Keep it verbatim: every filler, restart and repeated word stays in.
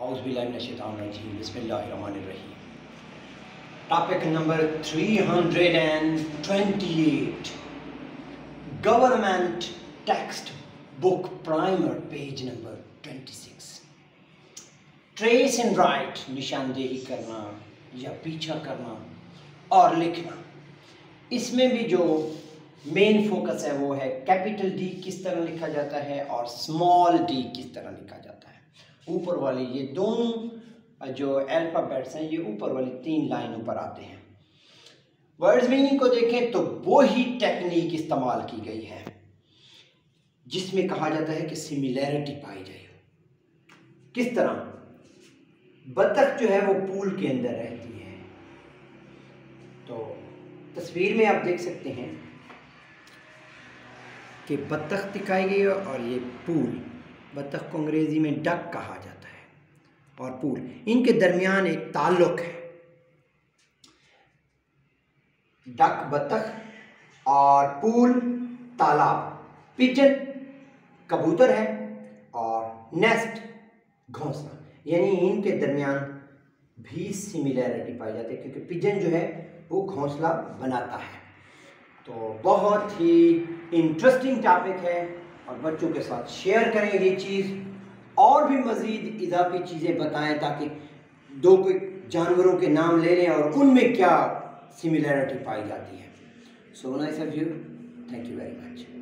औज़ुबिल्लाहिमिनश्शैतानिर्रजीम बिस्मिल्लाहिर्रहमानिर्रहीम। Topic number three hundred twenty eight, government text book primer, page number twenty six. Trace and write, निशानदेही करना या पीछा करना और लिखना। इसमें भी जो मेन फोकस है वो है कैपिटल डी किस तरह लिखा जाता है और स्मॉल डी किस तरह लिखा जाता है। ऊपर वाले ये दोनों जो अल्फ़ाबेट्स हैं ये ऊपर वाली तीन लाइनों पर आते हैं। वर्ड्स मीनिंग को देखें तो वो ही टेक्निक इस्तेमाल की गई है जिसमें कहा जाता है कि सिमिलैरिटी पाई जाए। किस तरह? बतख जो है वो पूल के अंदर रहती है, तो तस्वीर में आप देख सकते हैं कि बतख दिखाई गई है और ये पूल। बतख को अंग्रेजी में डक कहा जाता है और पूल, इनके दरमियान एक ताल्लुक है। डक बतख और पूल तालाब, पिजन कबूतर है और नेस्ट घोंसला, यानी इनके दरमियान भी सिमिलैरिटी पाई जाती है क्योंकि पिजन जो है वो घोंसला बनाता है। तो बहुत ही इंटरेस्टिंग टॉपिक है और बच्चों के साथ शेयर करें ये चीज़, और भी मज़ीद इजाफी चीज़ें बताएं ताकि दो कोई जानवरों के नाम ले लें और उनमें क्या सिमिलैरिटी पाई जाती है। So nice of you, thank you very much.